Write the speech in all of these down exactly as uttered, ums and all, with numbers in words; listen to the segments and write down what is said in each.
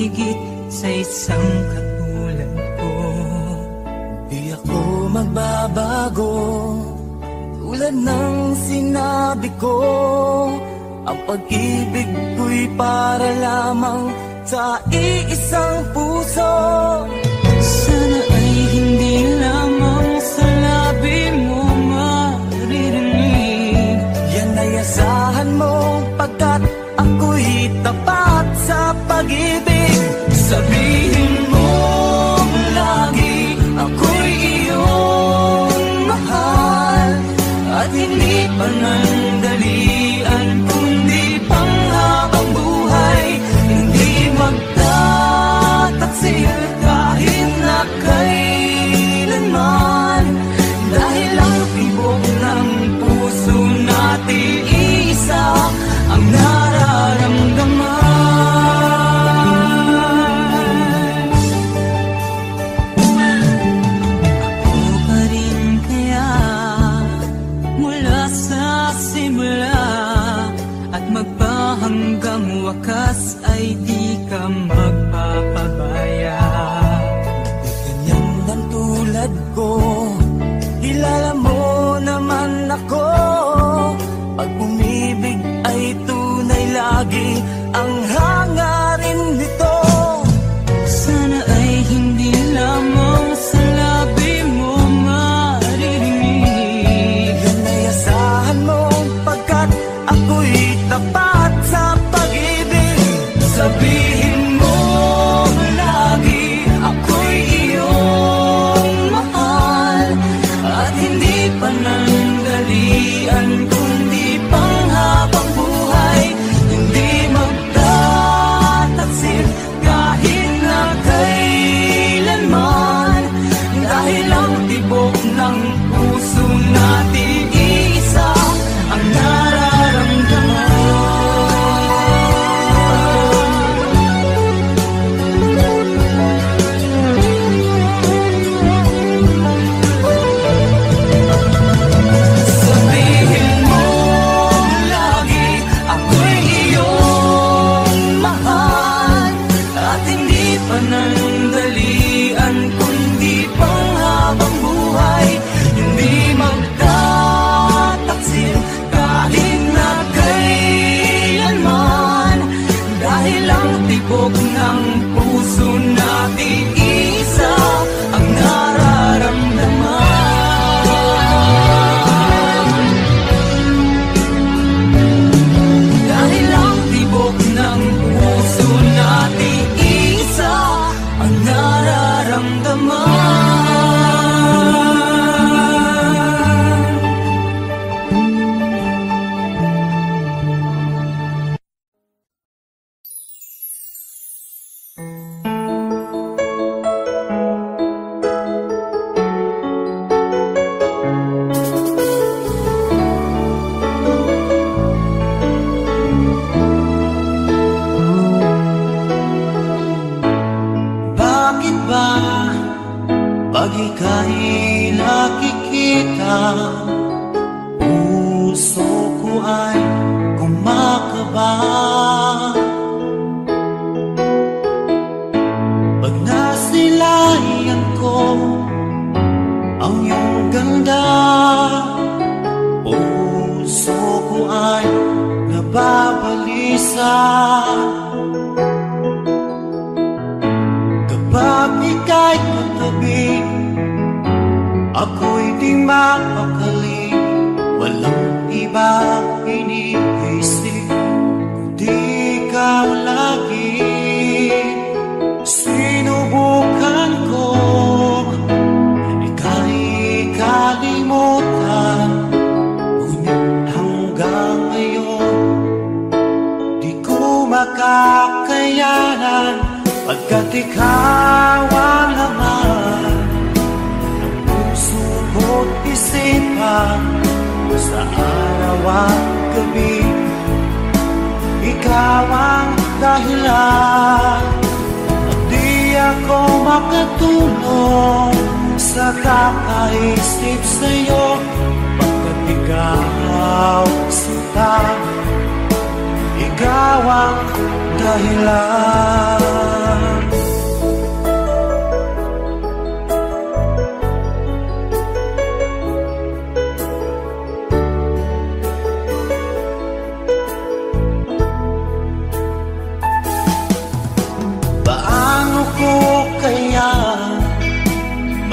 higit sa isang katulad ko. Di ako magbabago, tulad ng sinabi ko. Ang pag-ibig ko'y para lamang sa iisang puso. Sana ay hindi lamang sa labi mo maririnig. Yan ay asahan mo, pagkat ako'y tapat sa pag-ibig. Sabihin mo lagi, ako'y iyong mahal, at hindi panandalian kundi panghabang buhay. Hindi magtataksil kahit na kailanman, dahil ang tibok ng puso natin isa ang nararamdaman. Ako pa rin kaya mula sa simula, at magpahanggang wakas ay di ka magpapabaya. Di ganyan ang tulad ko, kilala mo naman ako. Pag umibig ay tunay lagi ang hangarin nito. Sana ay hindi lamang sa labi mo maririnig. Yan ay asahan mo, pagkat ako'y tapat sa pag-ibig. Sabihin mo lagi, ako'y iyong mahal, at hindi panandalian kundi panghabang buhay. Hindi magtataksil kahit na kailanman, dahil ang tibok ng puso natin isa ang nararamdaman. Sabihin mo lagi, ako'y iyong mahal, at hindi panandalian kundi panghabang buhay. Hindi magtataksil kahit na kailanman, dahil ang tibok ng puso natin isa ang nararamdaman. Dahil ang tibok ng puso natin isa ang nararamdaman. Bakit ba pag ika'y nakikita, puso ko ay kumakaba? Pag nasilayan ko ang iyong ganda, puso ko ay nababalisa. Kapag ika'y katabi, ako'y di mapakali. Walang iba iniisip kundi ikaw lagi. Sinubukan ko ika'y kalimutan, ngunit hanggang ngayon di ko makakayanan. Pagkat ikaw ang laman ng puso ko't isipan, sa araw at gabi. Ikaw ang dahilan, at di ako makatulog sa kakaisip sa'yo. Pagkat ikaw sinta, ikaw ang dahilan.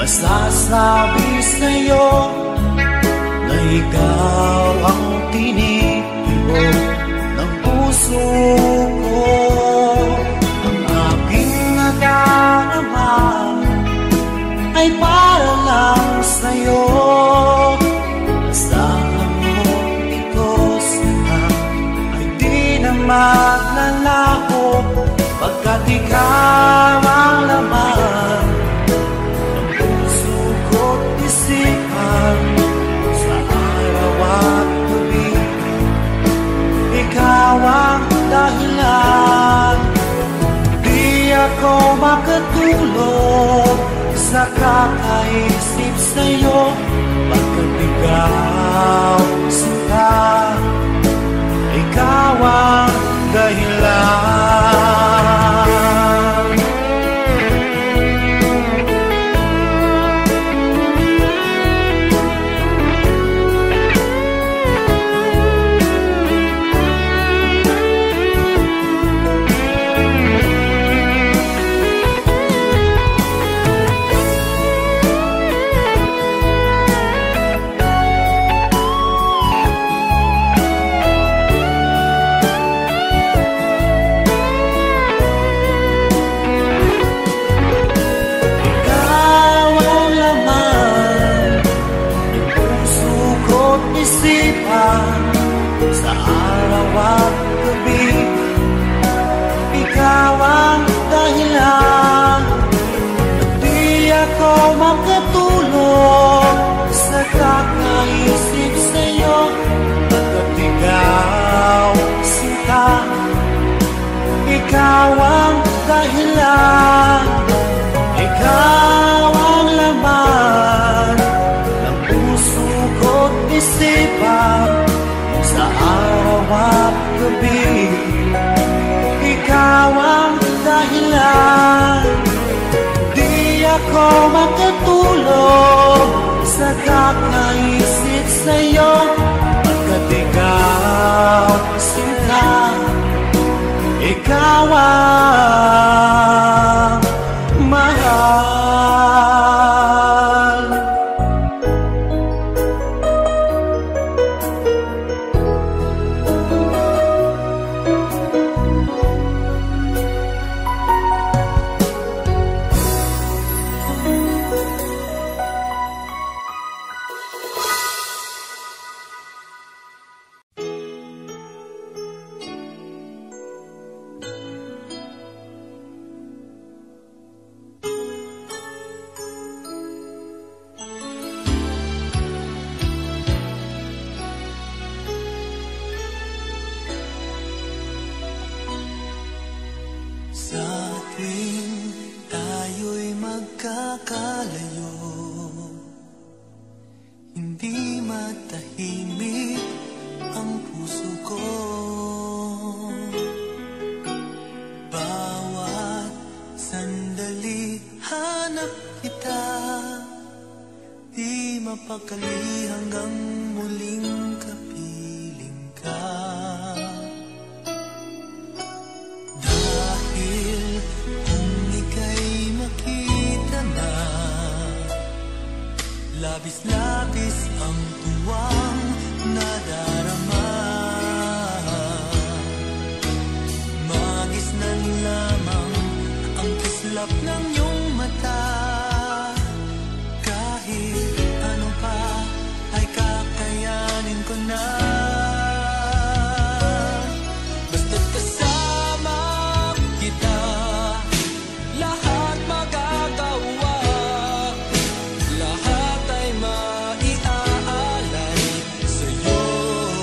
masasabi sa'yo na ikaw ang tinitibok ng puso ko. Ang aking nadarama ay para lang sa'yo. Asahan mo ito sana ay di na maglalaho, pagkat ikaw ang laman ng puso ko't isipan sa araw at gabi. Ikaw ang dahilan, di ako makatulog sa kakaisip sa'yo, pagkat ikaw sinta, ikaw ang dahilan. Sa araw at gabi, ikaw ang dahilan, di ako makatulog sa kakaisip sa'yo, pagkat ikaw sinta, ikaw ang dahilan, ikaw ang laman ng puso ko't isipan sa araw at gabi. Ikaw ang dahilan, di ako makatulog sa kakaisip sa'yo, pagkat ikaw sinta, ikaw ang mahal. Mapakali hanggang muling kapiling ka. Dahil kung ika'y makita na, labis-labis ang tuwang nadarama. Magisnan lamang ang kislap ng iyong mata. Kahit ano pa ay kakayanin ko na. Basta't kasama kita, lahat magagawa. Lahat ay maiaalay sa'yo.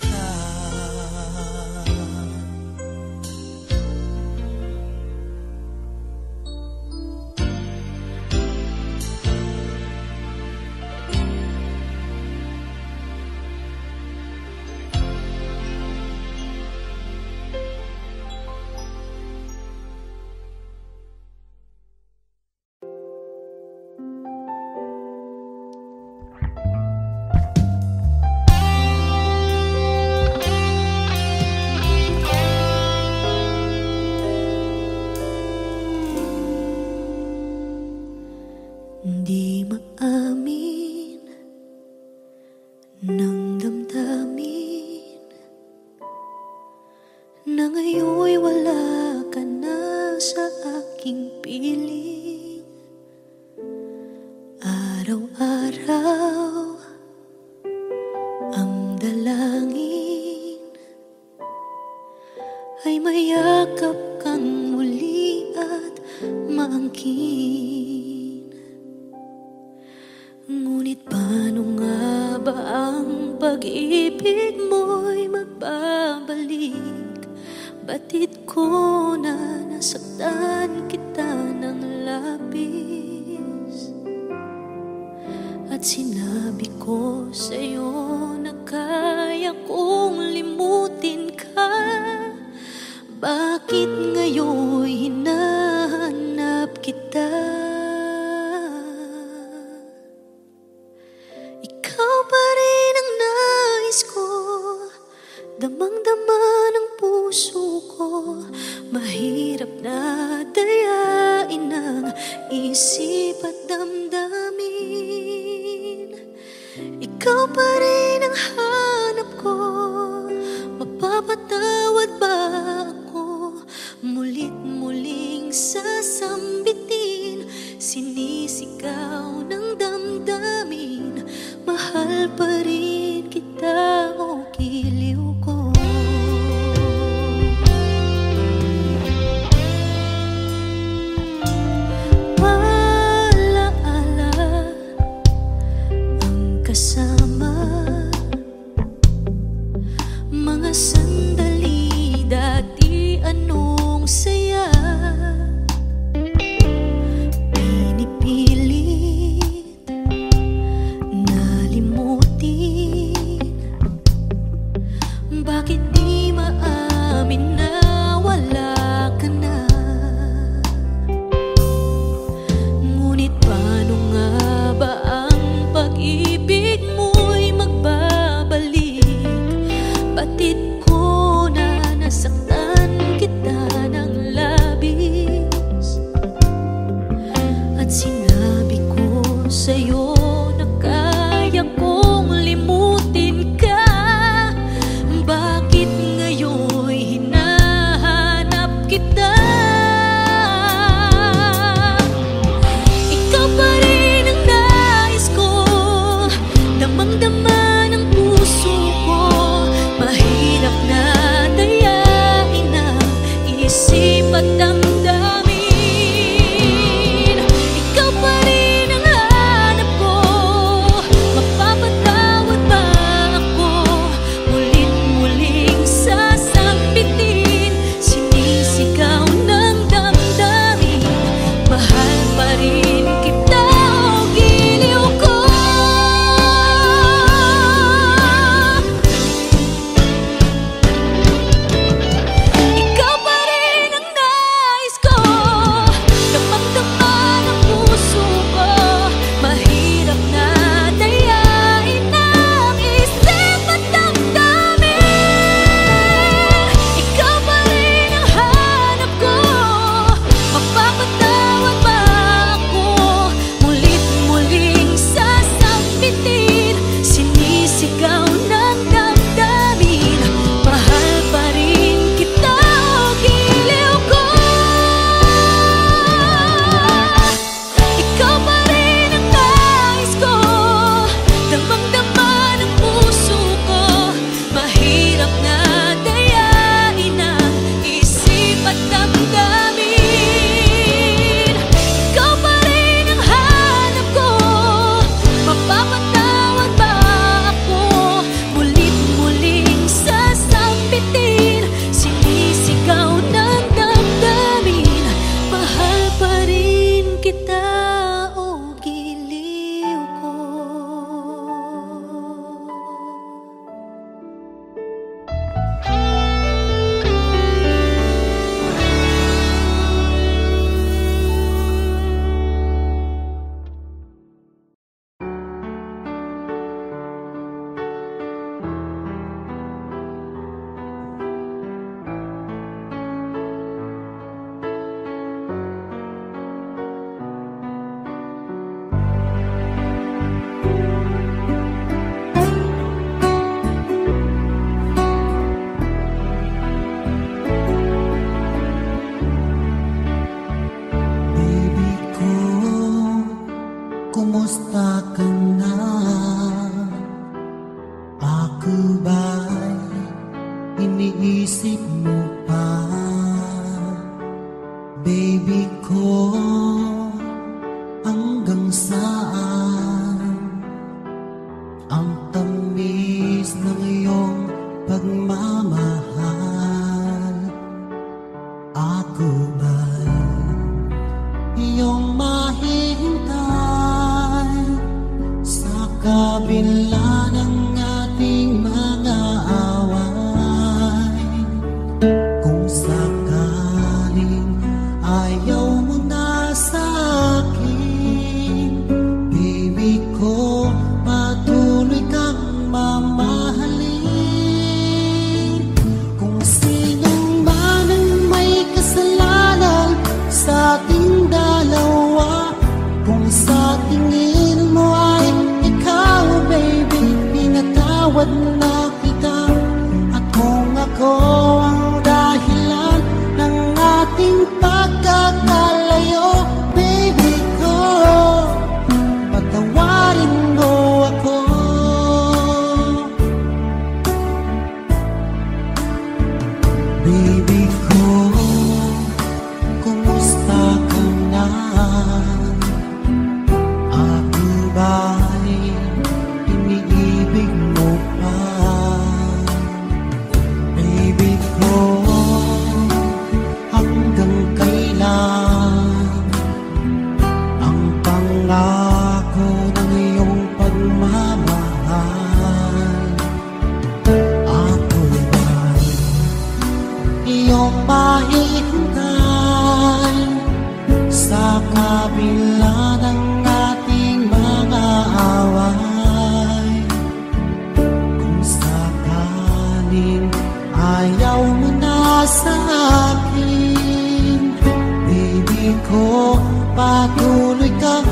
ka. Di maamin ng damdamin na ngayon'y wala ka na sa aking piling. Araw-araw ang dalangin ay mayakap kang muli at maangkin. Ngunit paano nga ba ang pag-ibig mo'y magbabalik? Batid ko na nasaktan kita ng labis, at sinabi ko sa'yo na kaya kong limutin ka. Bakit ngayon hinahanap kita? Ikaw pa rin ang nais ko, damang-dama ng puso ko. Mahirap na dayain ang isip at damdamin. Ikaw pa rin ang hanap ko, mapapatawad ba ako? Mulit-muling sasambitin, sinisigaw ng damdamin. Mahal pa rin kita o giliw ko. Alaala ang kasama, mga sandali dati anong saya. Pinipilit nalimutin, bakit di maamin na wala ka na? Ngunit paano nga ba ang pag-ibig mo'y magbabalik? Batid ko na nasaktan kita ng labis, at sinabi ko sa'yo na kaya kong limutin ka. Bakit ngayon'y hinahanap iniisip mo pa, baby ko, hanggang saan ang tamis ng iyong pagmamahal? Ako ba'y iyong mahihintay sa kabila ng ating mga away? Kung sakaling ayaw mo na sa akin, baby ko, patuloy kang mamahalin. Kung sinong man ang may kasalanan sa ating dalawa, kung sa tingin mo ay ikaw, baby, pinatawad na kita. At kung ako ang dahilan ng ating pagkakalayo, baby ko, patawarin mo ako. Baby ko, kumusta ka na? Ako ba'y iniibig mo pa? Baby ko, hanggang kailan ang pangako ng iyong pagmamahal? Ako ba'y iyong mahihintay sa kabila ng ating mga away? Kung sakaling ayaw mo na sa akin, baby ko, patuloy kang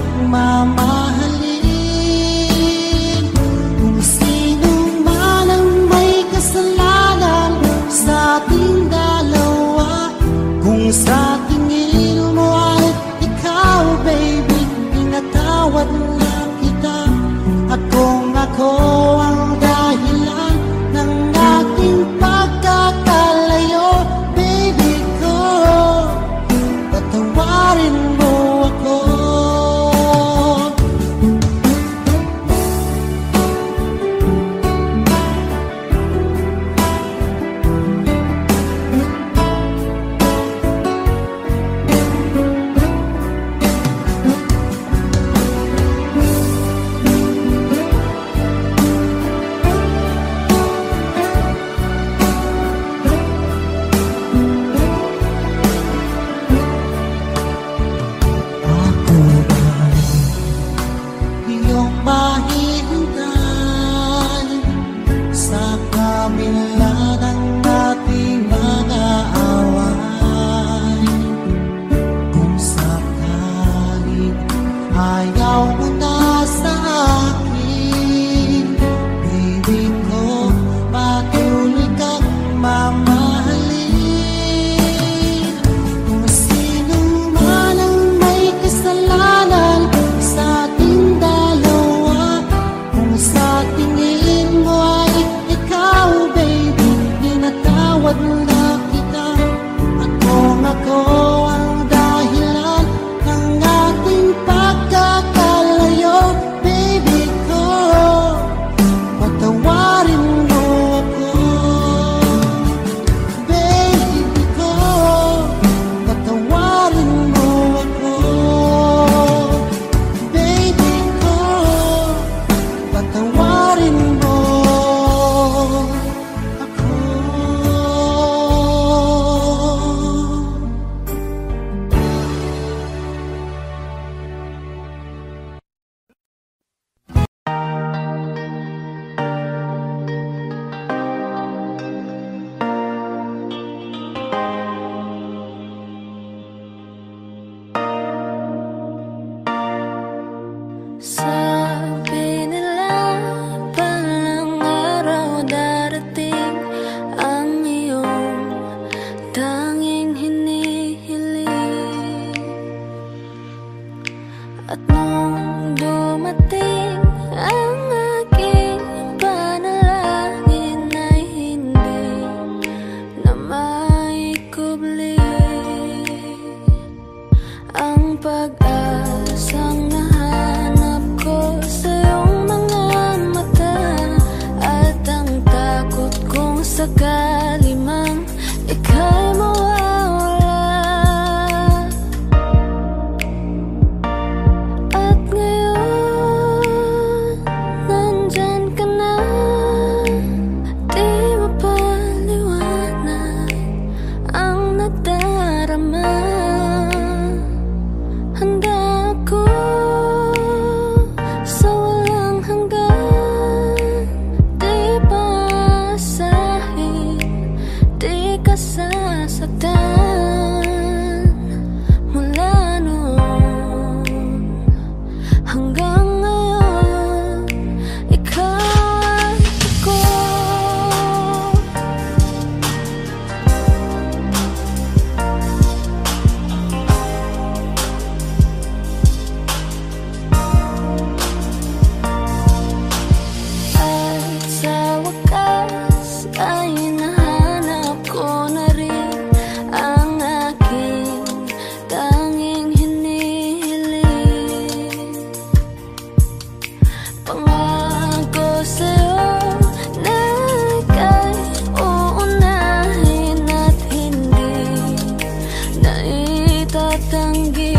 mamahalin. Kung sino man ang may kasalanan sa ating dalawa, kung sa tingin mo ay ikaw, baby, pinatawad na kita. At kung ako ang dahilan ng ating pagkakalayo, baby ko, patawarin mo ako. Ako ba'y iyong mahihintay sa kabila ng ating mga away? Kung sakaling ayaw mo na sa akin, baby ko, patuloy kang mamahalin. Kung sino man ang may kasalanan sa ating dalawa, kung sa tingin mo ay ikaw, baby, pinatawad na kita. At kung ako ang dahilan ng ating pagkakalayo, baby ko, patawarin mo ako. Baby ko, patawarin mo ako. Baby ko, patawarin mo ako. lalimang ika'y mawawala. At ngayon, nandyan ka na, di mapaliwanag ang nadarama. Handa ako sa walang hanggan, di pasahin, di ka sasaktan. Mula noon hanggang ngayon, ikaw at ako. At sa wakas ay nahanap ko na rin ang aking tanging hinihiling. Pangako sa'yo na ika'y uunahin at hindi na itatanggi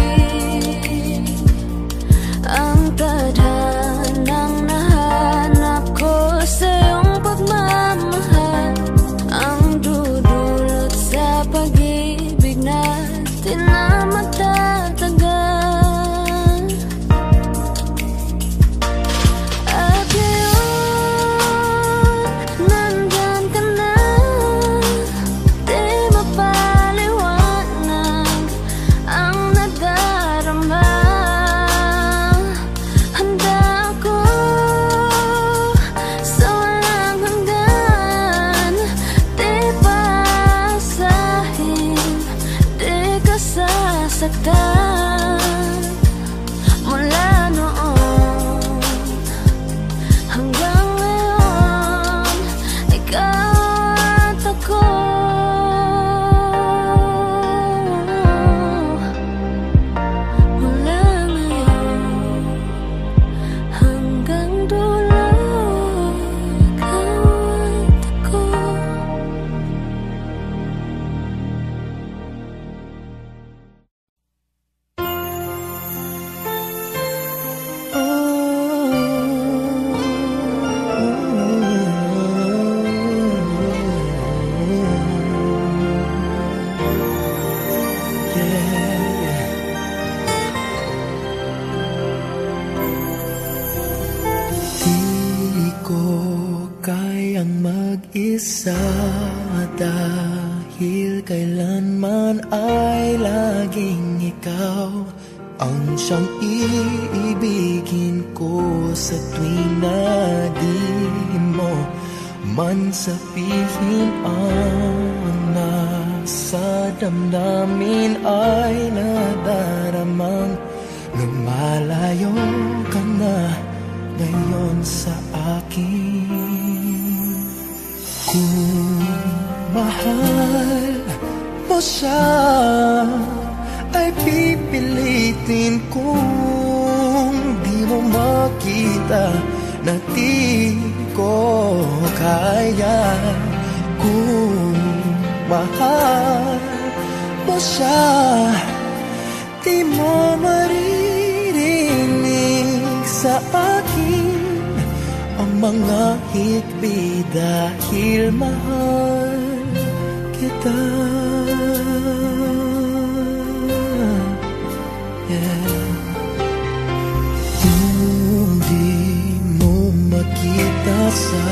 ang tadhanang nahanap ko sa iyong pagmamahal, ang dudulot sa pag-ibig natin na matatagal. At ngayon, nandyan ka na, di mapaliwanag ang nadarama. Handa ako sa walang hanggan, di pasahin, di ka sasaktan. Mula noon hanggang ngayon, ikaw at ako. Mula ngayon hanggang dulo, ikaw at ako. Di ko kayang mag-isa dahil kailanman ay laging ikaw ang siyang iibigin ko sa tuwing na di mo man sabihin ang nasa damdamin ay nadaramang lumalayo ka na ngayon sa akin. Kung mahal mo siya ay pipilitin kung di mo makita na di ko kaya. Kung mahal mo siya, di mo maririnig sa akin ang mga hikbi dahil mahal kita. Yeah. Kung di mo makita sa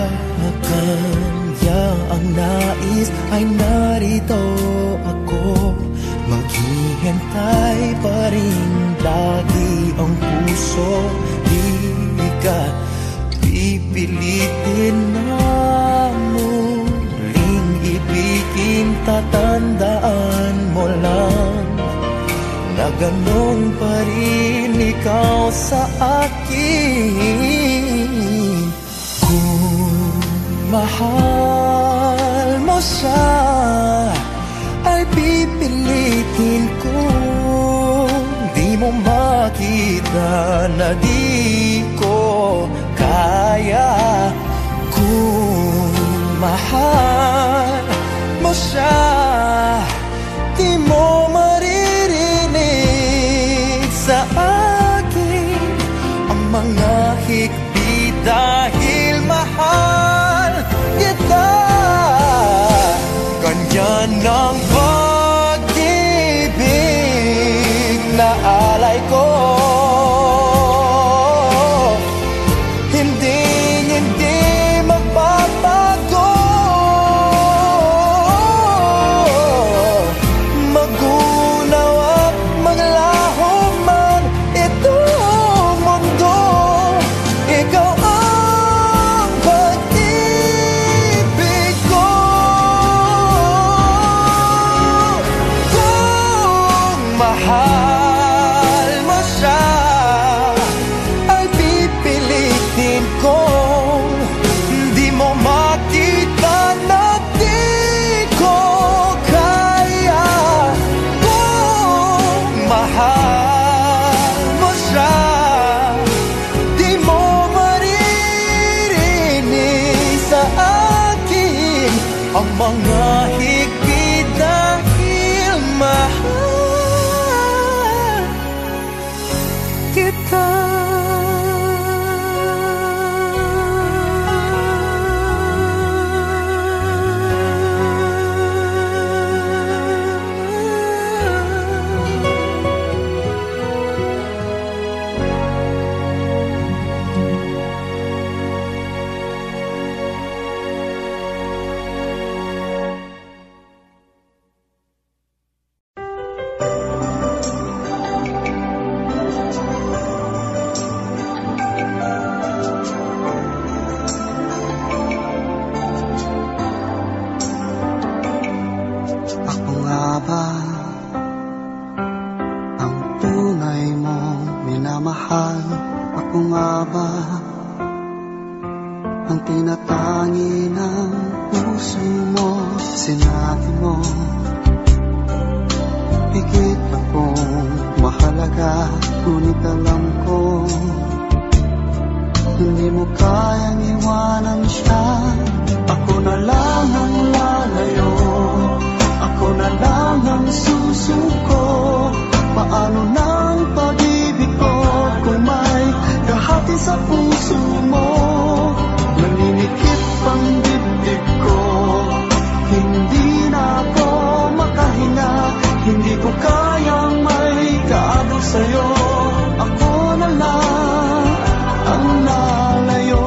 kanya ang nais, ay narito ako. Maghihintay pa rin lagi ang puso. Di ka pipilitin na muling ibigin. Tatandaan mo lang na ganun pa rin ikaw sa akin. Kung mahal mo siya, ay pipilitin kung di mo makita na di ko kaya. Kung mahal mo siya, di mo maririnig sa akin ang mga higpit dahil mahal kita. Ganyan ang pag-ibig na alay ko, hindi, hindi magbabago. Magunaw at maglaho man itong mundo, ikaw ang pag-ibig ko. Kung mahal mo siya, ay pipilitin kong di mo makita na di ko kaya. Kung mahal mo siya, di mo maririnig sa akin ang mga higpit dahil mahal kita. Ako nga ba ang tunay mong minamahal? Ako nga ba ang tinatangi ng puso mo? Sinabi mo higit akong mahalaga, ngunit alam ko hindi mo kayang iwanan siya. Ako na lang ang lalayo, ako na lang ang susuko. Paano ng pag-ibig ko kung may kahati sa puso mo? Naninikip ang dibdib ko, hindi na ako makahinga. Hindi ko kayang may kaagaw sa'yo. Ako na lang ang lalayo.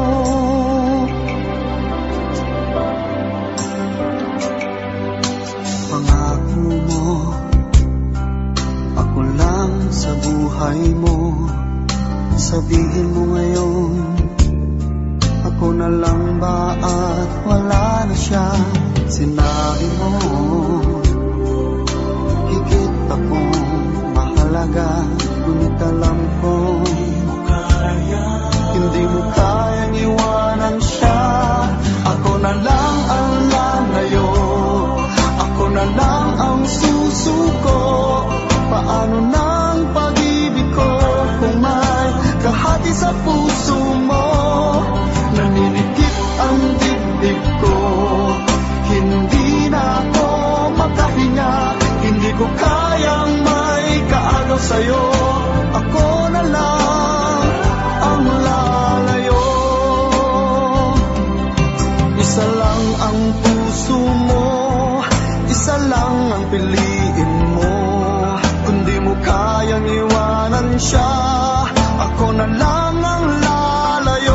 Pangako mo, ako lang sa buhay mo. Sabihin mo ngayon, ako na lang ba at wala na siya? Sinabi mo higit akong mahalaga, ngunit alam ko hindi mo kayang iwanan siya. Ako na lang ang lalayo, ako na lang ang susuko. Paano ng pag-ibig ko kung may kahati sa puso mo? Naninikip ang dibdib ko, hindi na ako makahinga. Hindi ko kayang may kaagaw sa'yo. Ako na lang ang lalayo. Isa lang ang puso mo, isa lang ang piliin mo. Kung di mo kayang iwanan siya, ako na lang ang lalayo.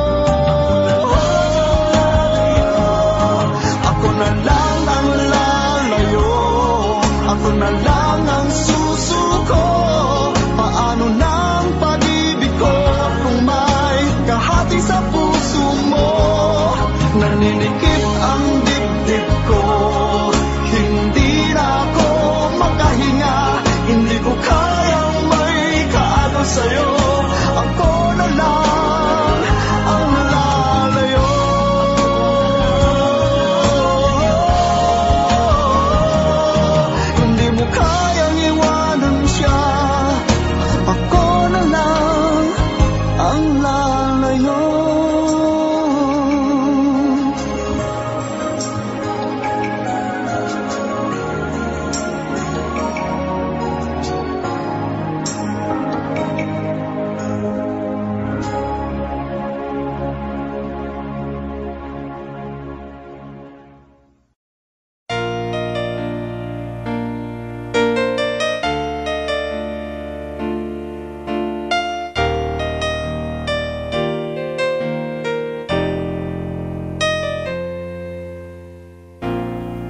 Ako na lang ang lalayo, ako na lang ang susuko. Paano ng pag-ibig ko kung may kahati sa puso mo? Naninikip ang dibdib ko, hindi na ako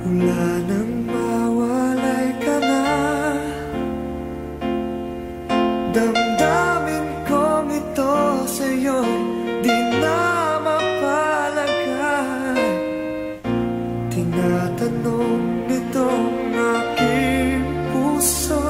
Mula nang mawalay ka na, damdamin kong ito sa'yo'y di na mapalagay. Tinatanong nitong aking puso,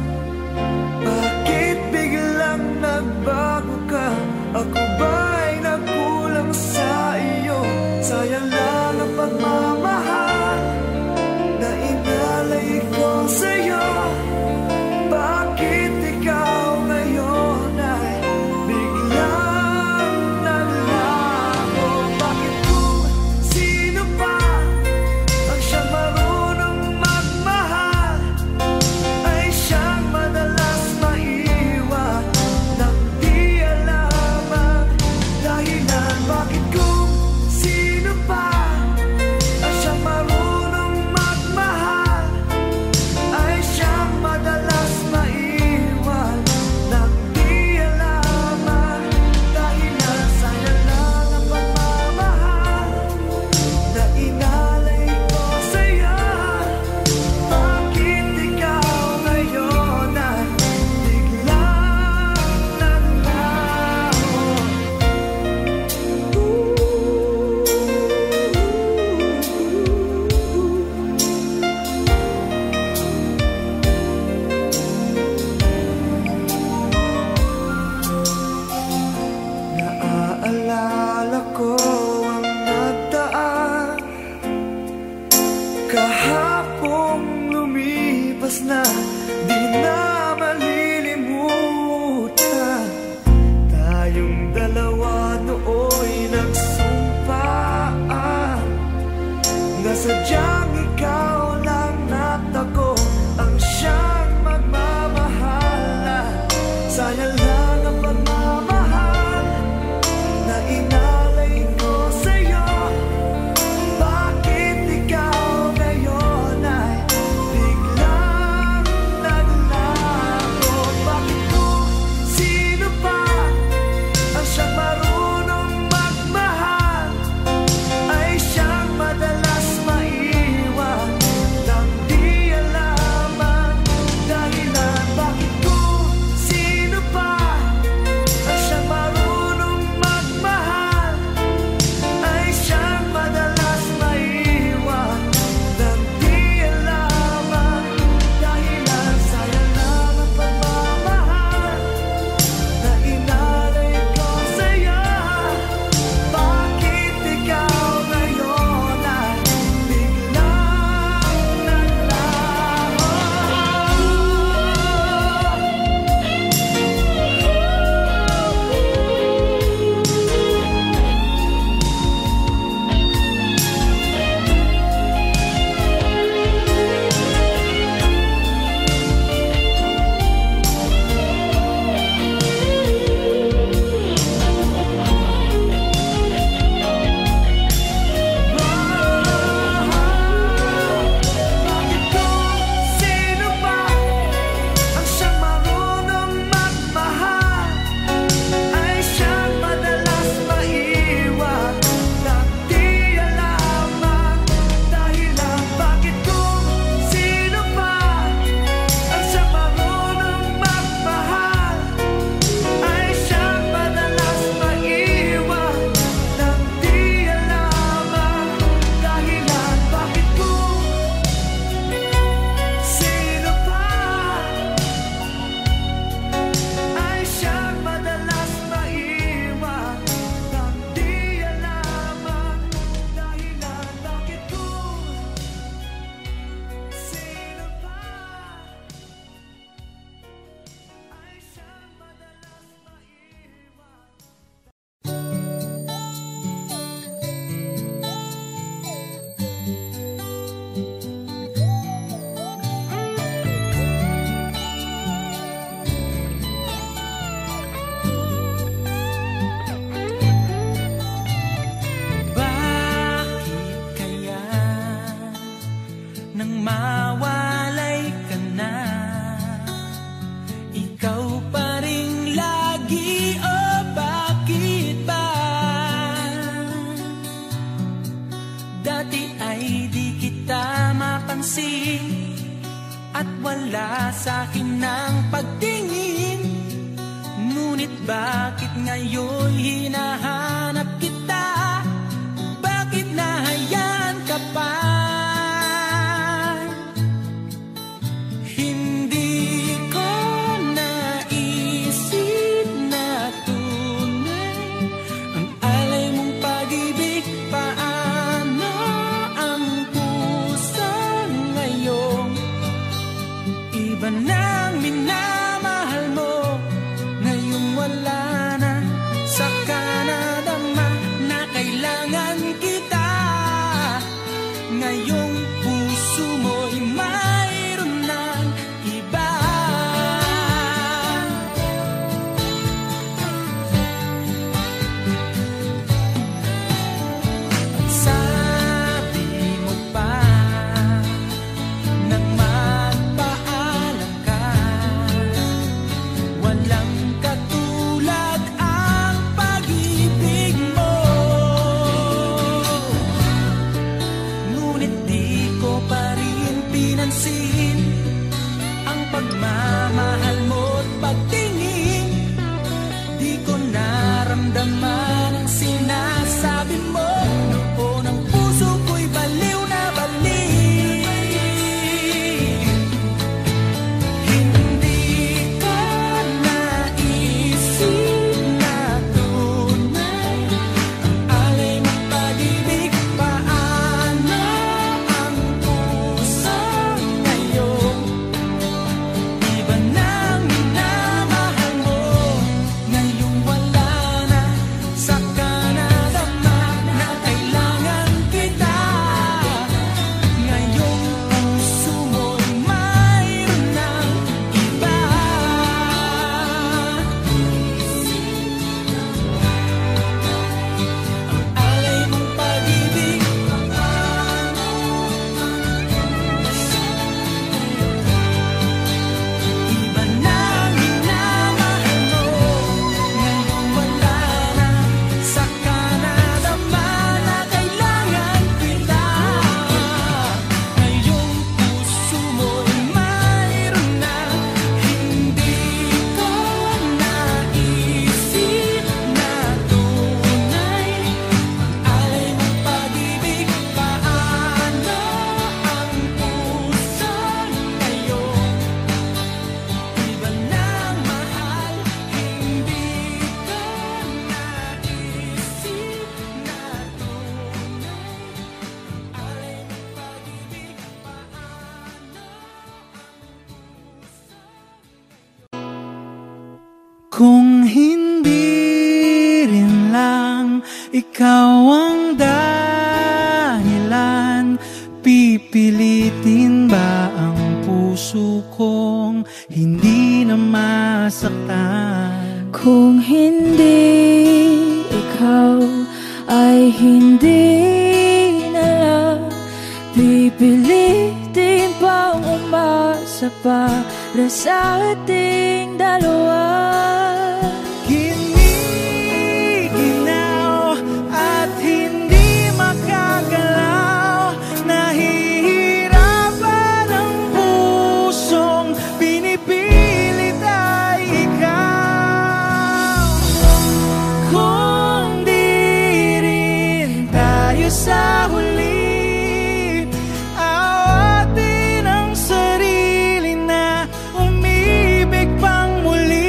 bakit biglang nagbago ka? Ako ba'y nagkulang sa iyo? Sayang lang ang pagmamahal na inalay ko sa'yo. Bakit ikaw ngayon ay biglang naglaho? Bakit kung sino pa ang siyang marunong magmahal ay siyang madalas maiwan nang di alam ang dahilan? Bakit kung sino pa ang siyang marunong magmahal ay siyang madalas maiwan nang di alam ang dahilan? Sayang lang ang pagmamahal na inalay ko sa'yo. Bakit ikaw ngayon ay biglang naglaho? Naaalala ko ang nagdaan, kahapong lumipas na, di na malilimutan. Tayong dalawa nooy nagsumpaan na sadyang ikaw lang at ako ang siyang magmamahalan. Sayang lang ang pagmamahal na inalay ko sa'yo. Bakit ikaw ngayon ay biglang naglaho? Bakit kung sino pa ang siyang marunong magmahal ay siyang madalas maiwan nang di alam ang dahilan? Bakit kung sino pa ang siyang marunong magmahal ay siyang madalas maiwan nang di alam ang dahilan? Sayang lang ang pagmamahal na inalay ko sa'yo. Bakit ikaw ngayon ay biglang naglaho? Bakit kung sino pa ang siyang marunong magmahal ay siyang madalas maiwan nang di alam ang dahilan? Bakit kung sino pa ang siyang marunong magmahal ay siyang madalas maiwan nang di alam ang dahilan? Bakit kung sino pa ay siyang madalas maiwan nang di alam ang dahilan? Bakit kung sino pa ay siyang madalas maiwan? Bakit kaya nang mawalay ka na, ikaw pa rin lagi? O bakit ba dati ay di kita pinansin at wala sa'kin ng pagtingin. Ngunit bakit ngayon hinahanap kita? Bakit nahayaan ka pa? Hindi ko naisip na tunay ang alay mong pag-ibig. Paano ang puso ngayon? Iba nang minamahal mo, ngayong wala na. Saka nadama na kailangan kita. Ngayong puso mo'y mayroon ng iba. Sabi mo pa nang magpaalam ka, walang katulad ang pag-ibig mo. Ngunit di ko pa rin pinansin ang pagmamahal mo't pagtingin. Di ko naramdaman ang sinasabi mo. Noon ang puso ko'y baliw na baliw. Hindi ko naisip na tunay ang alay mong pag-ibig. Paano ang puso ngayon? Iba nang minamahal mo, ngayong wala na. Saka nadama na kailangan kita. Ngayong puso mo'y mayroon ng iba. Ang alay mong pag-ibig. Iba nang minamahal mo, ngayong wala na. Saka nadama na kailangan kita. Ngayong puso mo'y mayroon na. Hindi ko naisip na tunay ang alay mong pag-ibig. Paano ang puso ngayon? Iba nang mahal, hindi ko naisip na tunay ang alay mong pag-ibig. Kung hindi rin lang ikaw ang dahilan, pipilitin ba ang puso kong hindi na masaktan? Kung hindi ikaw ay hindi na lang, pipilitin bang umasa para sa ating dalawa? Giniginaw at hindi makagalaw, nahihirapan ang pusong pinipilit ay ikaw. Kung di rin tayo sa huli, awatin ang sarili na umibig pang muli.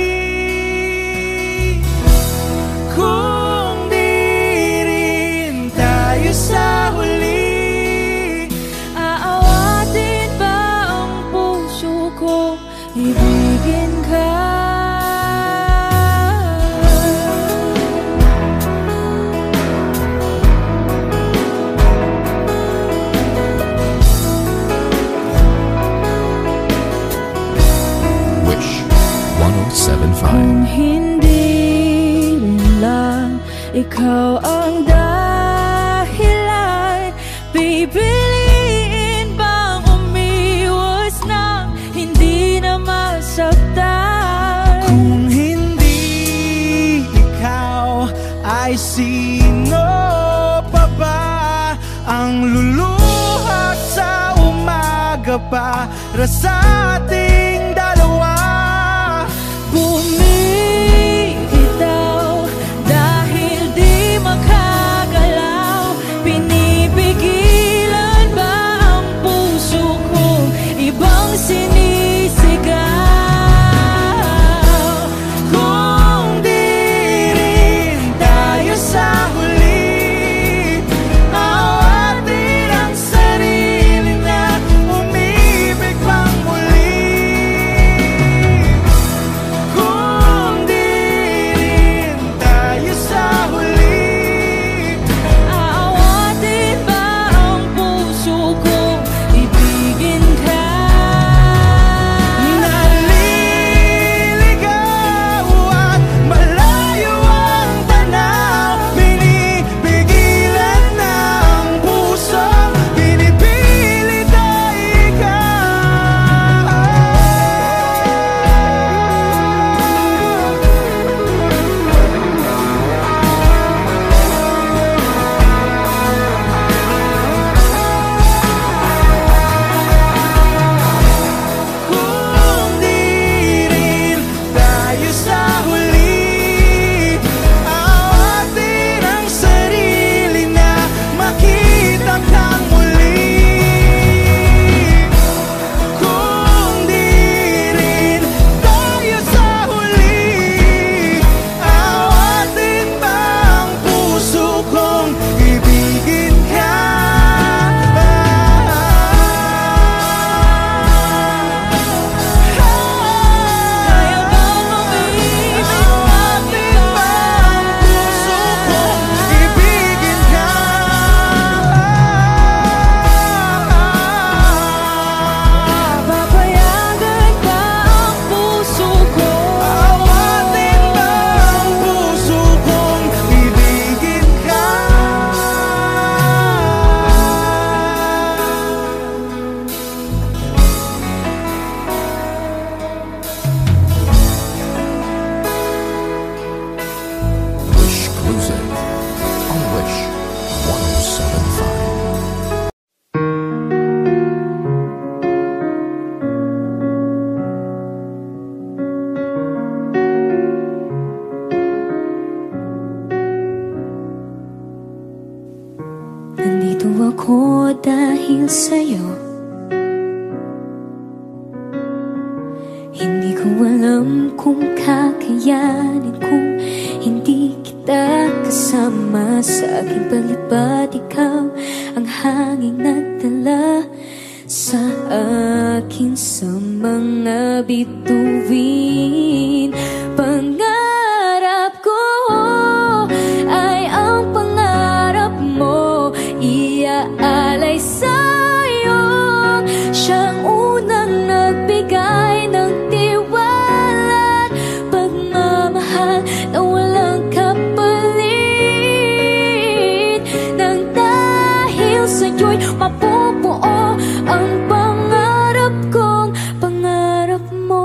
Kung di rin tayo sa huli, Aawatin ba ang puso ko, ibigin ka? Wish one oh seven point five. Kung hindi rin lang ikaw ang dahilan, pipiliin bang umiwas nang hindi na masaktan? kung hindi ikaw ay sino pa ba ang luluhat sa umaga? ka para sa ating dalawa. Bumibitaw dahil di makagalaw. Pinipigilan ba ang puso kong ibang sinisigaw? Kung di rin tayo sa huli, awatin ang sarili na umibig pang muli. Kung di rin tayo sa huli, Aawatin ba ang puso kong ibigin ka? naliligaw at malayo ang tanaw. Pinipigilan ng puso, pinipilit ay ikaw. Kung di rin tayo sa huli, awatin ang sarili na makita kang muli. Kung di rin tayo sa huli, awatin ba ang puso kong ibigin ka? Kaya bang umibig Awatin ba ang puso kong ibigin ka? Papayagan ba ang puso ko? Awatin ba ang puso kong ibigin ka? Wish Cruising on Wish one oh seven point five. Nandito ako dahil sa'yo. Hindi ko alam kung kakayanin kung hindi kita kasama sa aking palipad. Ikaw ang hanging nagdala sa akin sa mga bituin. Pangarap ko ay ang pangarap mo, iaalay sa'yo. Siyang unang nagbigay ng tiwala at pagmamahal na walang kapalit. Nang dahil sa'yo'y mapubuo ang pangarap kong pangarap mo.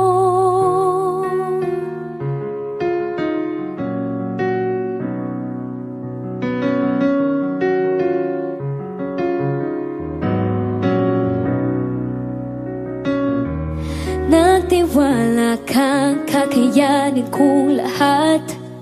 Nagtiwala kang kakayanin kong lahat.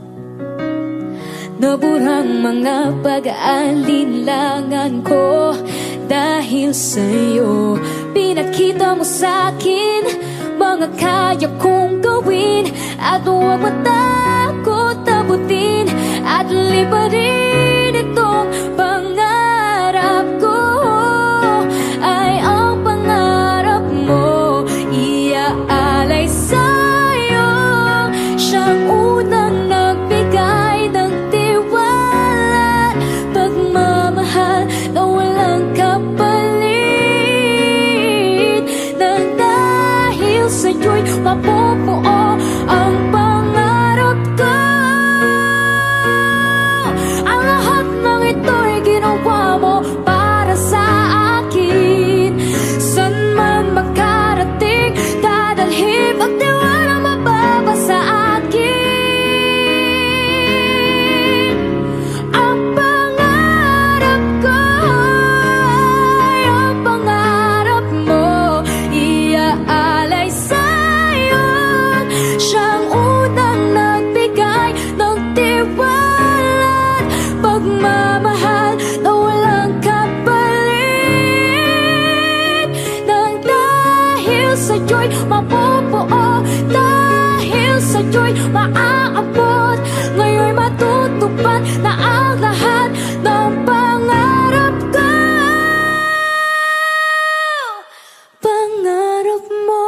Naburang mga pag-aalinlangan ko. Dahil sa'yo, pinakita mo sa'kin mga kaya kong gawin. At huwag matakot abutin at liparin itong pangarap ko. Ay ang pangarap mo, iaalay sa'yo. Siyang unang nagbigay ng tiwala, pagmamahal na walang kapalit. Nang dahil sa'yo'y mapupuo ang pangarap ko. Ang sa'yo'y mabubuo, dahil sa'yo'y maaabot. Ngayon'y matutupad na ang lahat ng pangarap ko. Pangarap mo.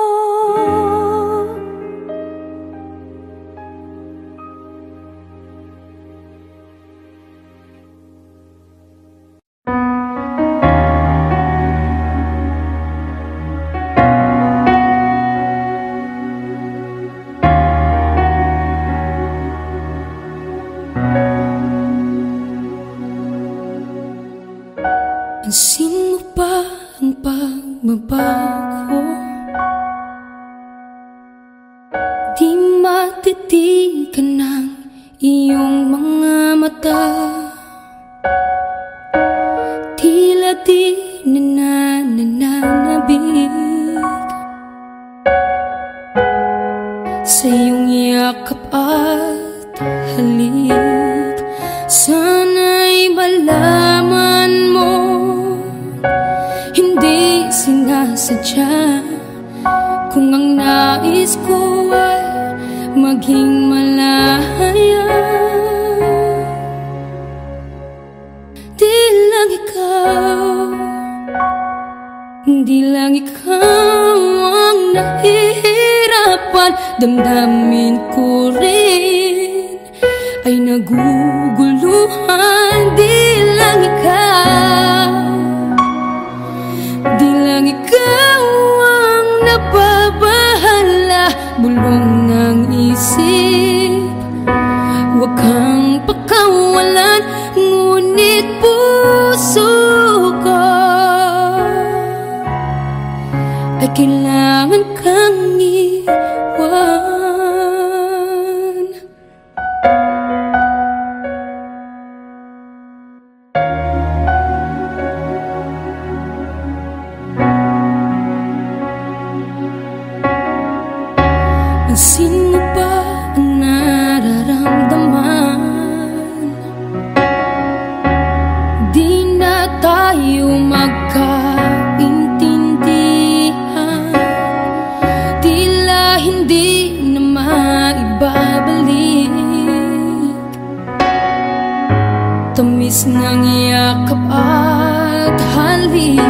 Pansin mo ba ang pagbabago? Di matitigan ng iyong mga mata. Tila di nananabig sa iyong yakap at halik. Sana'y malaman mo, hindi sinasadya, kung ang nais ko ay maging malaya. Di lang ikaw, di lang ikaw ang nahihirapan. Damdamin ko rin ay naguguluhan. Di lang ikaw, di lang ikaw ang napabahala. Bulong ng isip, huwag kang pakawalan, ngunit puso ko ay kailangan kang iwan. Pansin mo ba ang nararamdaman? Di na tayo magkaintindihan, tila hindi na maibabalik. Tamis ng yakap at halik,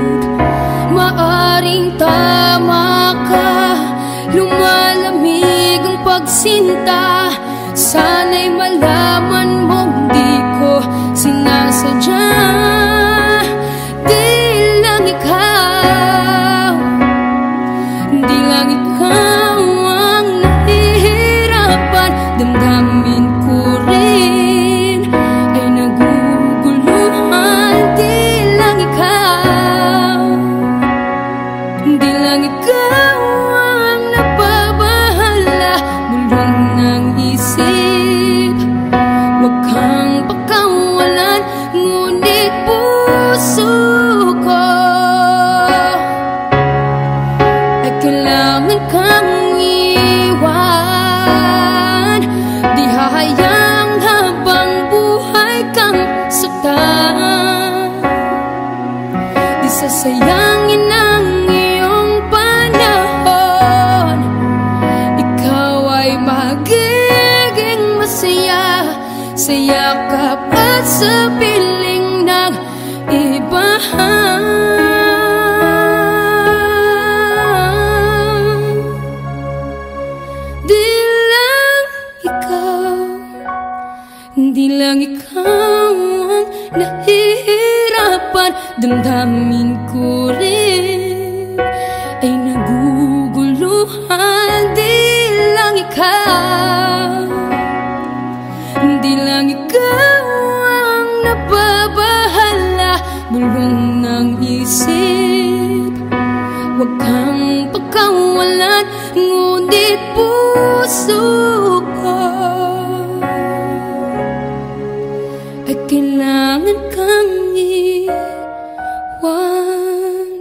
maaring tama ka. Lumalamig ang pagsinta, sana'y malaman mong di ko sinasadya. Di lang ikaw, di lang ikaw ang nahihirapan. Damdamin ko rin ay naguguluhan. Di lang ikaw, di lang ikaw ang napabahala. Bulong ng isip, huwag kang pakawalan, ngunit puso ko ay kailangan kang iwan. Di hahayang habang buhay kang saktan, di sasayangin ang iyong panahon. Ikaw ay magiging masaya sa yakap at sa piling ng iba. Di lang ikaw, di lang ikaw ang nahihirapan. Damdamin ko rin ay naguguluhan. Di lang ikaw, di lang ikaw ang napabahala. Bulong ng isip, huwag kang pakawalan, ngunit puso ko ay kailangan kang iwan.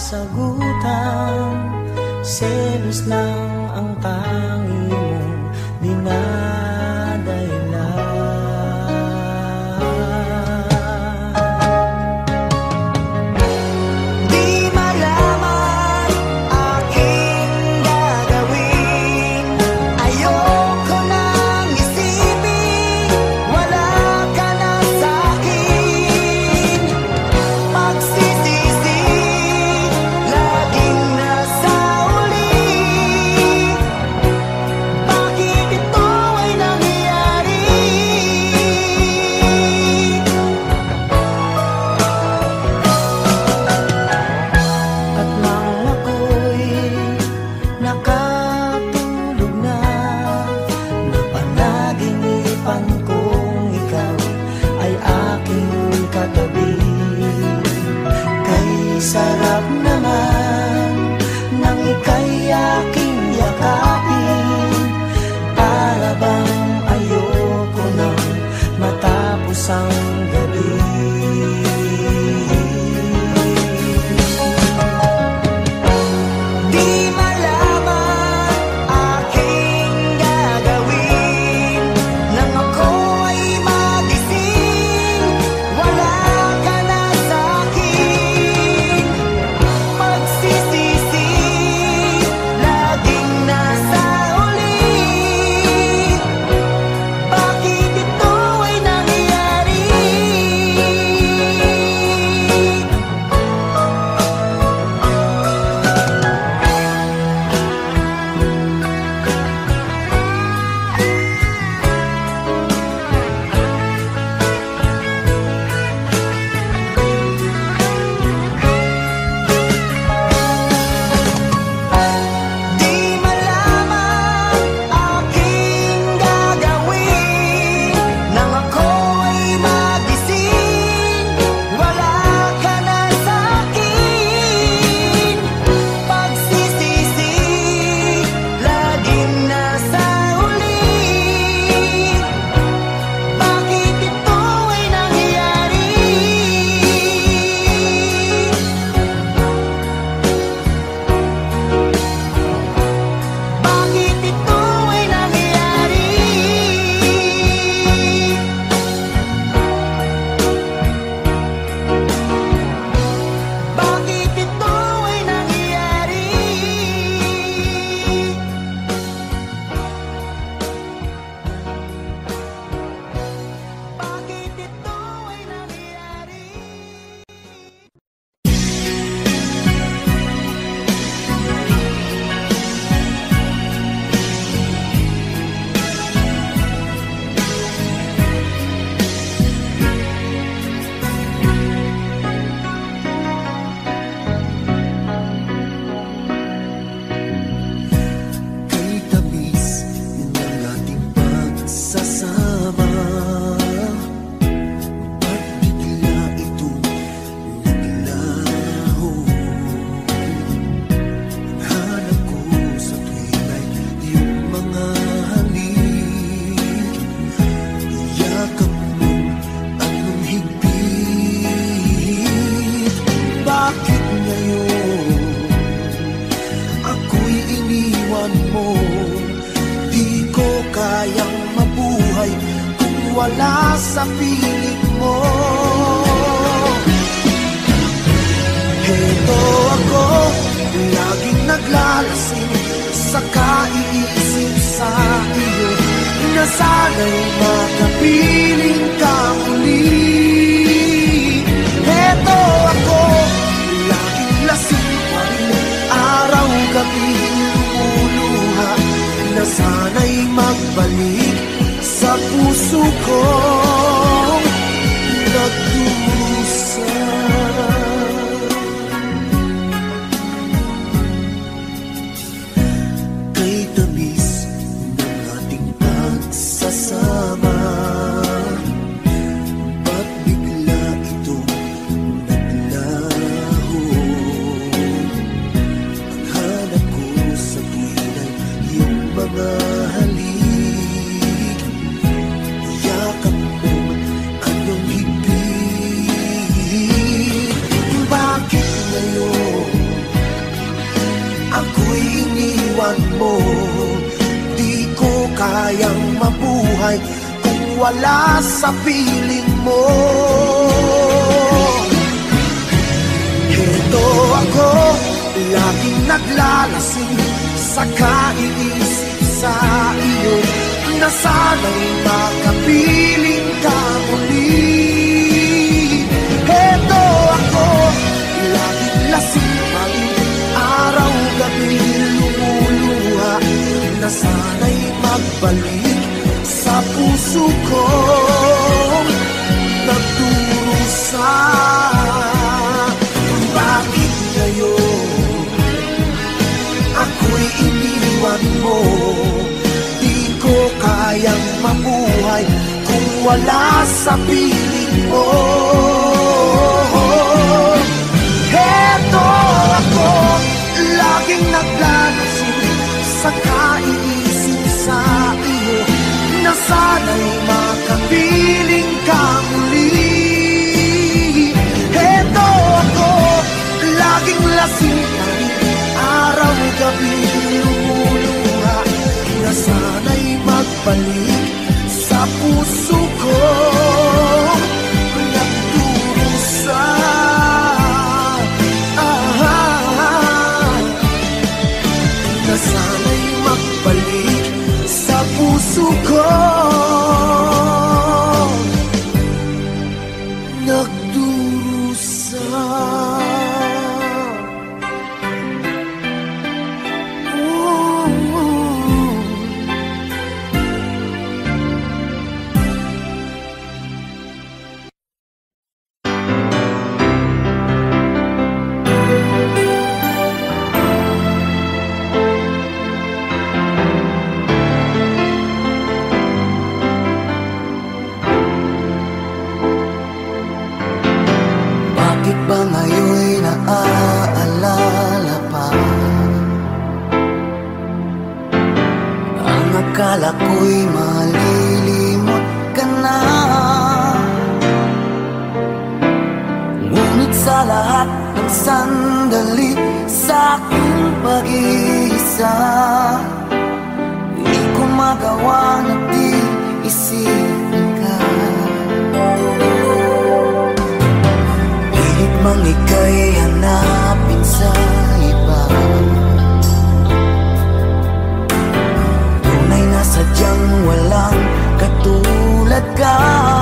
kasagutan. Selos lang ang tanging mong dinadailan. Di malaman aking gagawin, ayoko nang isipin, wala ka na sa'kin. Pagsisisi, laging nasa uli. Bakit ito ay nangyari? At nang ako'y nakatulog na, napanaginipan kong ikaw ay aking katabi. Kay sarap naman nang ika'y aking yakapin, para bang ayoko nang matapos ang gabi. Di malaman aking gagawin, nang ako ay magising, wala ka na sa'kin. Pagsisisi, laging nasa uli. Bakit ito ay nangyari? Di malaman aking gagawin, nang ako ay magising, wala ka na sa'kin. Pagsisisi, laging nasa uli. Bakit ito ay nangyari? Bakit ito ay nangyari? Bakit ito ay nangyari? Bakit ito ay nangyari? Kay tamis ng ating pagsasama, ba't bigla itong naglaho? Hanap ko sa tuwing iyong mga halik, yakap mong anong higpit. Bakit ngayon ako'y iniwan mo? Di ko kayang mabuhay kung wala sa piling mo. Heto ako, laging naglalasing sa kaiisip sa iyo, na sana'y makapiling ka muli. Heto ako, laging lasing pa rin, araw-gabi lumuluha, na sana'y magbalik sa puso kong nagdusa. Kay tamis ng ating pagsasama, ba't bigla itong naglaho? Ang hanap ko sa tuwing ay iyong mga halik, yakap mo anong higpit. wala sa piling mo. Heto ako, laging naglalasing sa kaiisip sa iyo, na sana'y makapiling ka muli. Heto ako, laging lasing pa rin, araw-gabi lumuluha, na sana'y magbalik sa puso ko, nagdurusa. Bakit ngayon ako'y iniwan mo? Di ko kayang mabuhay kung wala sa piling mo. Heto ako, laging naglalasing sa kaiisip sa iyo, na sana'y makapiling ka muli. Heto ako, laging lasing pa rin, araw-gabi lumuluha, na sana'y magbalik sa puso ko, nagdurusa. Ah, na sana'y magbalik sa puso ko, nagdurusa. Ba ngayon'y naaalala pa ang akala ko'y malilimot ka na? Ngunit sa lahat ng sandali sa aking pag-iisa, di ko magawa na di isipin ka. Mang ika'y hanapin sa iba, tunay na sadyang walang katulad ka.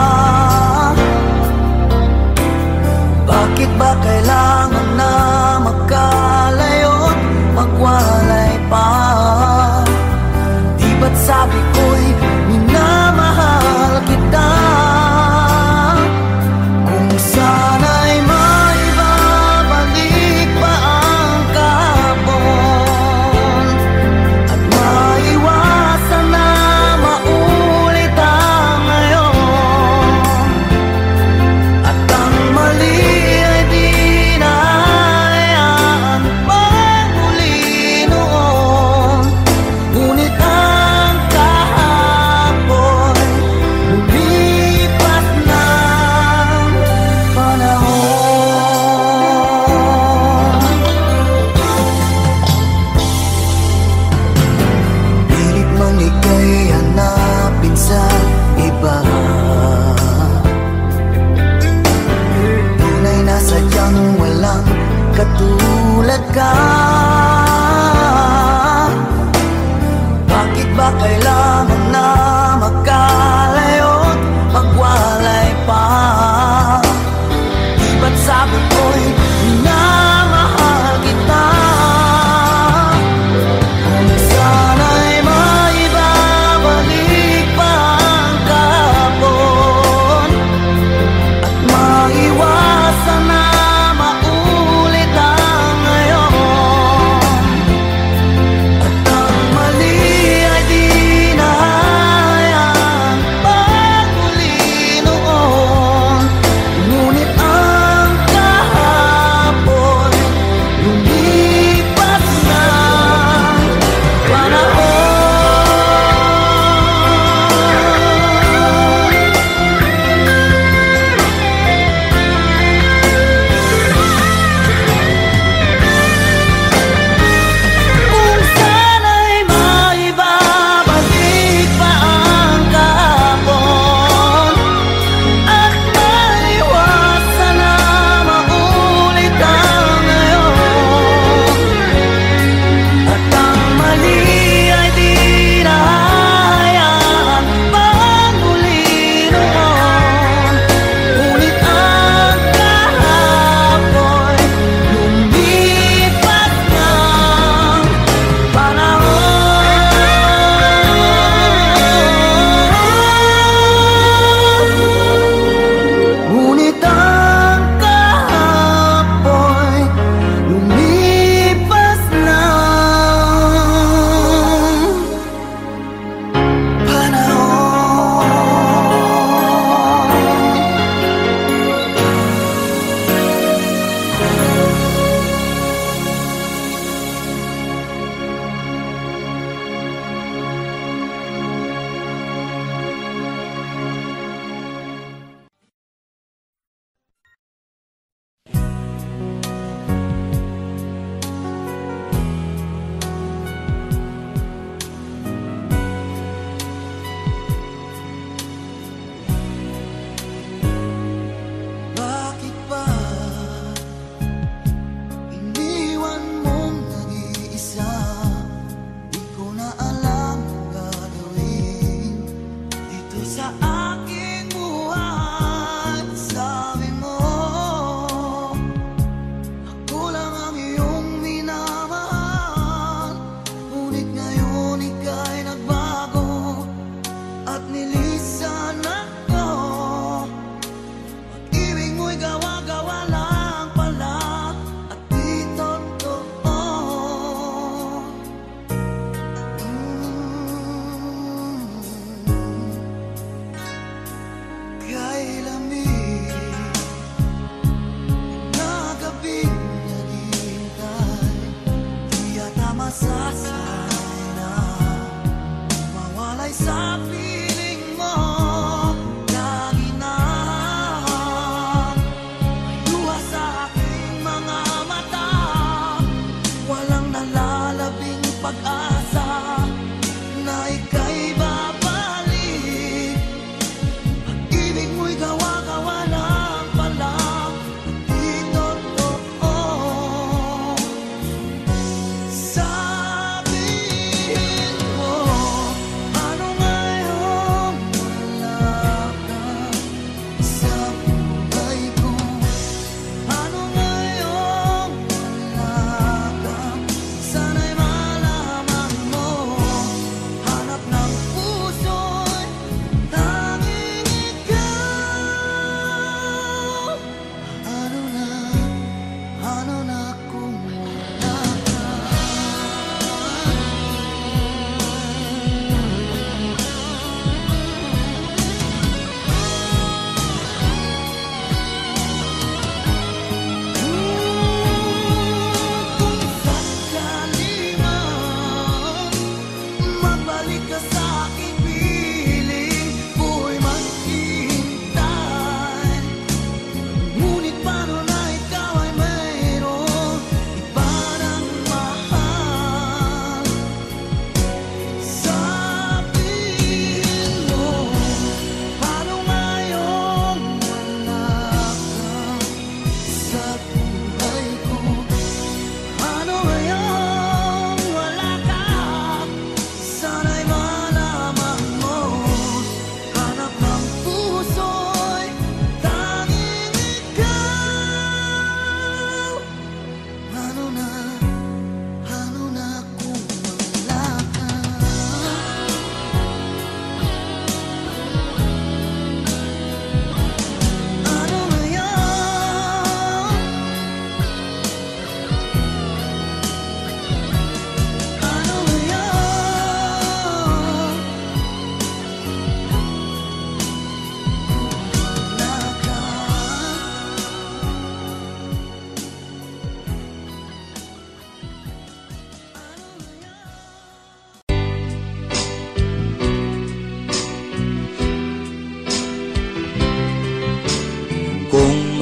Bakit ba kailangan na magkalayo't magwalay pa? Di ba't sabi ko'y minamahal kita? Kung sana'y maibabalik pa ang kahapon, at maiwasan na maulit ang ngayon, at ang mali ay di na hayaan pagmuli noon. Ngunit ang kahapon lumipas ng panahon. Pilit mang ika'y hanapin sa iba, tunay na sadyang walang katulad ka. Bakit ba kailangan na magkalayo't magwalay pa? Di ba't sabi ko'y minamahal kita? Kung sana'y maibabalik pa ang kahapon, at maiwasan na maulit ang ngayon, at ang mali ay di na hayaan pagmuli noon. Ngunit ang kahapon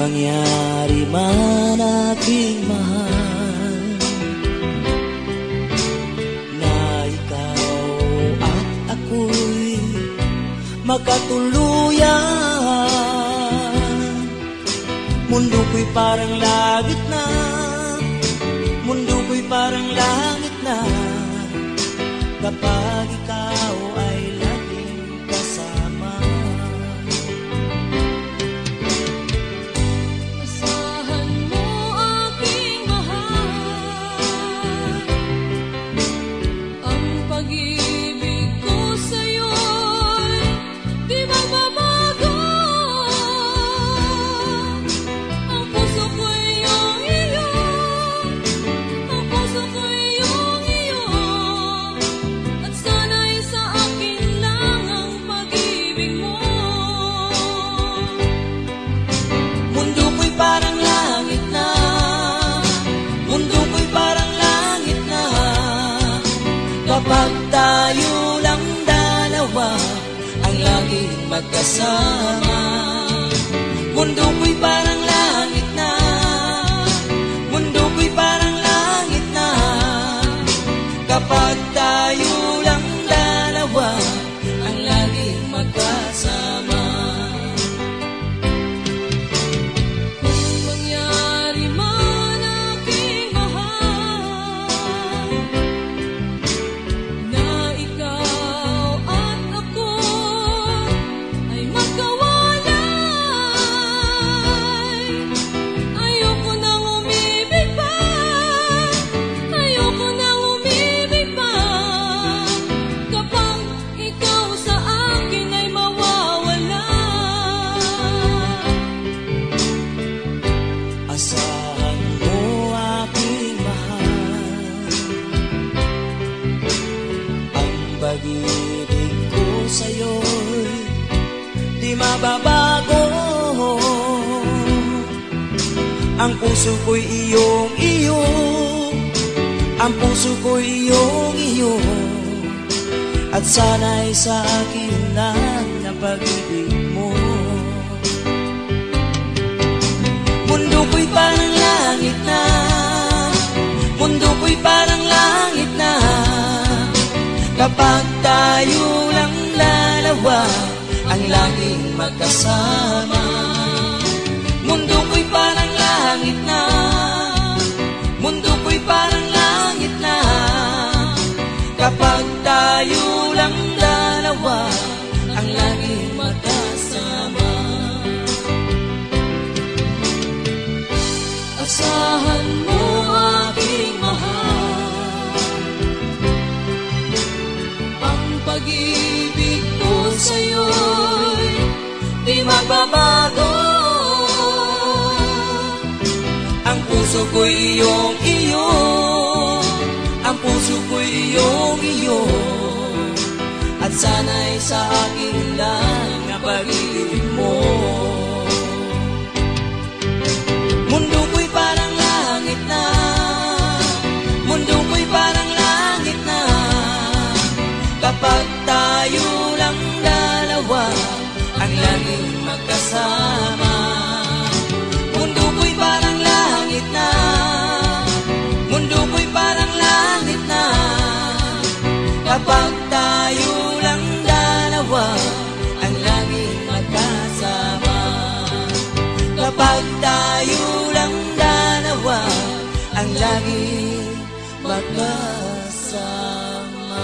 mangyari man aking mahal, na ikaw at ako'y magkatuluyan. Mundo ko'y parang langit na, mundo ko'y parang langit na, kapag ikaw ay laging kasama. Asahan mo aking mahal, ang pag-ibig ko sa'yo'y di magbabago. Ang puso ko'y iyong iyo, ang puso ko'y iyong iyo, at sana'y sa akin lang ang pag-ibig mo. Mundo ko'y parang langit na, mundo ko'y parang langit na, kapag tayo lang dalawa ang laging magkasama. Mundo ko'y parang langit na, mundo ko'y parang langit na, kapag tayo lang dalawa ang laging magkasama. Kung mangyari man aking mahal, na ikaw at ako ay magkawalay, ayoko nang umibig pa, ayoko nang umibig pa, kapag ikaw sa akin ay mawawala. Asahan mo aking mahal, ang pag-ibig ko sa'yo'y di mababago. Ang puso ko'y iyong iyo, ang puso ko'y iyong iyo, at sana'y sa akin lang ang pag-ibig mo. Mundo ko'y parang langit na, mundo ko'y parang langit na, kapag tayo lang dalawa ang laging magkasama. Mundo ko'y parang langit na, mundo ko'y parang langit na, kapag tayo lang dalawa ang laging magkasama. Asahan mo aking mahal, ang pag-ibig ko sa'yo'y di magbabago. Ang puso ko'y iyong iyo, ang puso ko'y iyong iyo, at sana'y sa akin lang ang pag-ibig mo. Mundo ko'y parang langit na, mundo ko'y parang langit na, kapag tayo lang dalawa ang laging magkasama. Mundo ko'y parang langit na, mundo ko'y parang langit na, kapag tayo lang dalawa ang laging magkasama. Kapag tayo lang dalawa ang laging magkasama.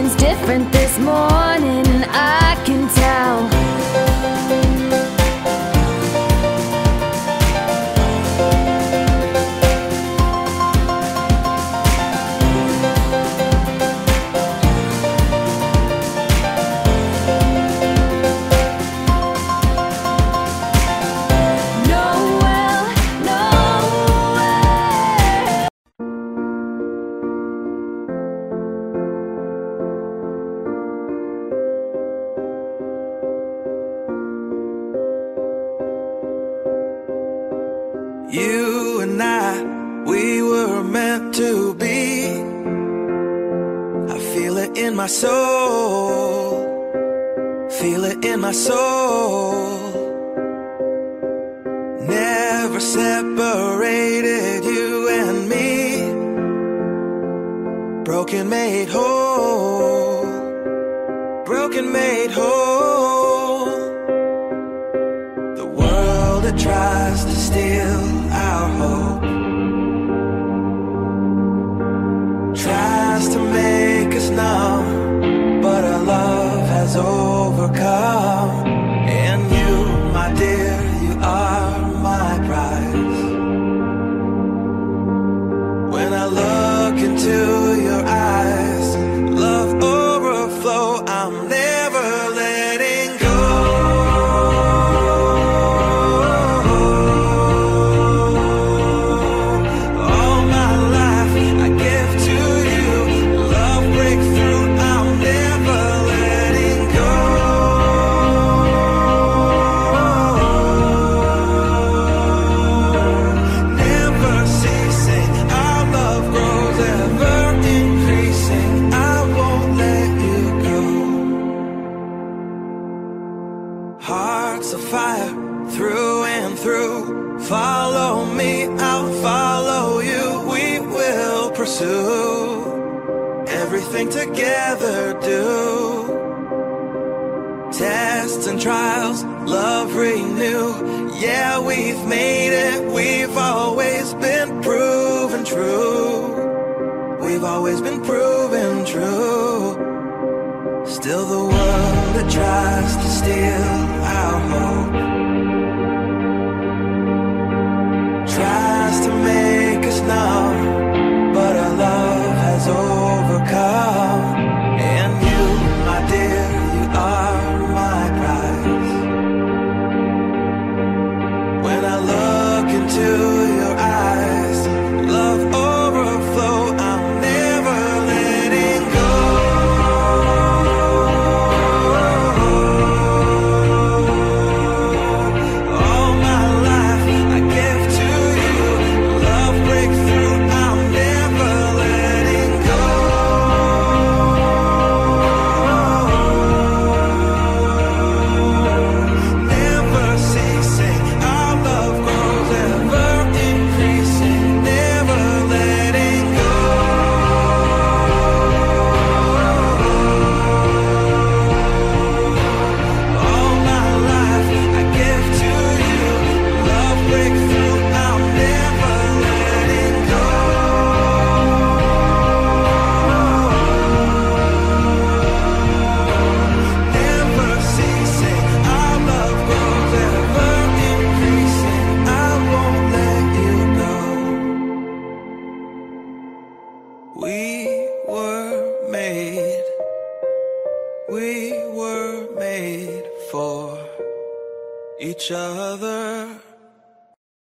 Something's different this morning, I can tell. You and I, we were meant to be. I feel it in my soul, feel it in my soul. Never separated, you and me. Broken made whole, broken made whole. The world that tries to steal our hope tries to make us numb, but our love has overcome. And you, my dear, you are my prize. When I look into your eyes, love overflow, I'm never letting go. Hearts of fire through and through. Follow me, I'll follow you. We will pursue everything together, do. Tests and trials, love renew. Yeah, we've made it. We've always been proven true. We've always been proven true. Still the world that tries to steal our hope tries to make us numb, but our love has overcome. And you, my dear, you are my prize. When I look into your eyes, love overflow, I'm never letting go. We were made, we were made for each other.